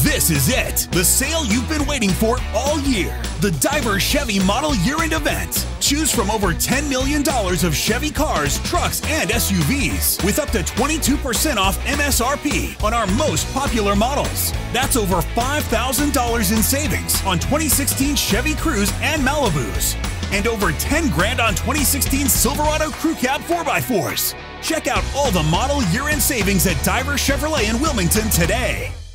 This is it, the sale you've been waiting for all year. The Diver Chevy Model Year-End Event. Choose from over $10 million of Chevy cars, trucks, and SUVs with up to 22% off MSRP on our most popular models. That's over $5,000 in savings on 2016 Chevy Cruze and Malibus, and over $10 grand on 2016 Silverado Crew Cab 4x4s. Check out all the model year-end savings at Diver Chevrolet in Wilmington today.